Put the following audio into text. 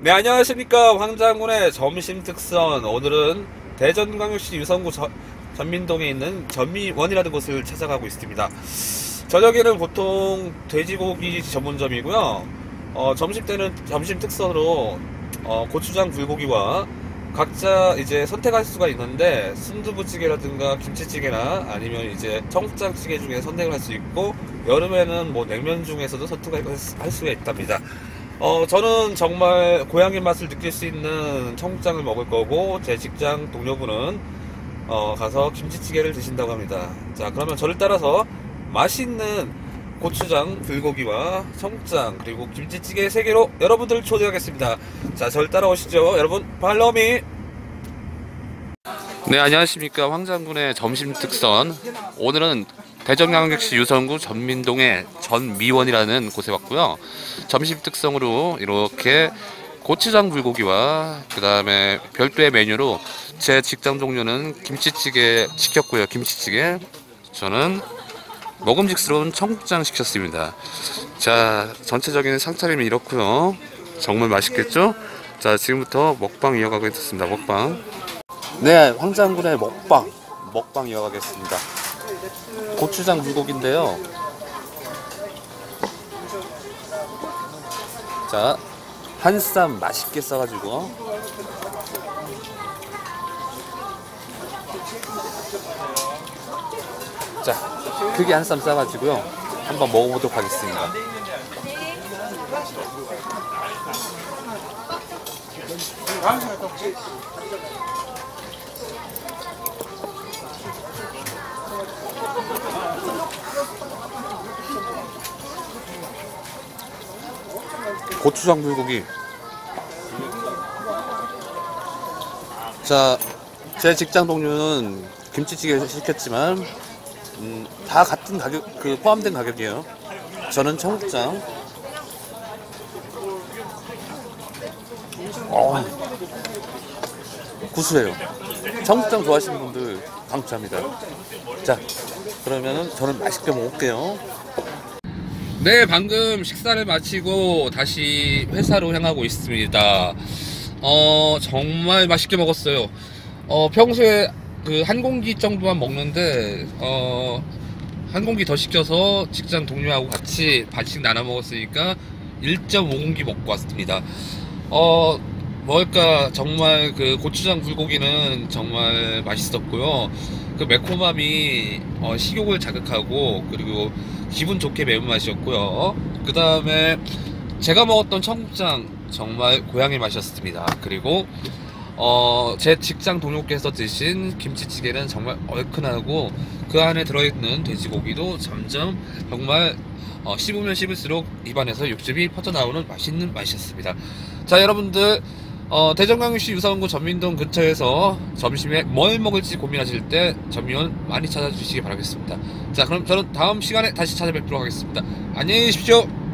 네, 안녕하십니까. 황장군의 점심 특선. 오늘은 대전광역시 유성구 전민동에 있는 전미원이라는 곳을 찾아가고 있습니다. 저녁에는 보통 돼지고기 전문점이고요. 점심 때는 점심 특선으로 고추장 불고기와 각자 이제 선택할 수가 있는데, 순두부찌개라든가 김치찌개나 아니면 이제 청국장찌개 중에 선택을 할 수 있고, 여름에는 뭐 냉면 중에서도 선택할 수가 있답니다. 저는 정말 고향의 맛을 느낄 수 있는 청국장을 먹을 거고, 제 직장 동료분은 가서 김치찌개를 드신다고 합니다. 자, 그러면 저를 따라서 맛있는 고추장 불고기와 청국장 그리고 김치찌개 3개로 여러분들을 초대하겠습니다. 자, 저를 따라오시죠. 여러분, 팔로미. 네, 안녕하십니까. 황장군의 점심 특선. 오늘은 대전광역시 유성구 전민동의 전미원이라는 곳에 왔고요. 점심 특성으로 이렇게 고추장 불고기와 그 다음에 별도의 메뉴로 제 직장 동료는 김치찌개 시켰고요. 김치찌개. 저는 먹음직스러운 청국장 시켰습니다. 자, 전체적인 상차림이 이렇고요. 정말 맛있겠죠? 자, 지금부터 먹방 이어가고 있습니다. 먹방. 네, 황장군의 먹방 이어가겠습니다. 고추장 불고기인데요. 자, 한 쌈 맛있게 싸가지고. 자, 크게 한 쌈 싸가지고요. 한번 먹어보도록 하겠습니다. 고추장 불고기. 자, 제 직장 동료는 김치찌개 시켰지만 다 같은 가격, 포함된 가격이에요. 저는 청국장. 구수해요. 청국장 좋아하시는 분들 강추합니다. 자, 그러면은 저는 맛있게 먹을게요. 네, 방금 식사를 마치고 다시 회사로 향하고 있습니다. 정말 맛있게 먹었어요. 평소에 한 공기 정도만 먹는데, 한 공기 더 시켜서 직장 동료하고 같이 반씩 나눠 먹었으니까 1.5공기 먹고 왔습니다. 뭘까, 정말 고추장 불고기는 정말 맛있었고요. 매콤함이 식욕을 자극하고, 그리고 기분 좋게 매운맛이었고요. 그 다음에 제가 먹었던 청국장 정말 고향의 맛이었습니다. 그리고 제 직장 동료께서 드신 김치찌개는 정말 얼큰하고, 그 안에 들어있는 돼지고기도 점점 정말 씹으면 씹을수록 입안에서 육즙이 퍼져나오는 맛있는 맛이었습니다. 자, 여러분들, 대전광역시 유성구 전민동 근처에서 점심에 뭘 먹을지 고민하실 때 전미원 많이 찾아주시기 바라겠습니다. 자, 그럼 저는 다음 시간에 다시 찾아뵙도록 하겠습니다. 안녕히 계십시오.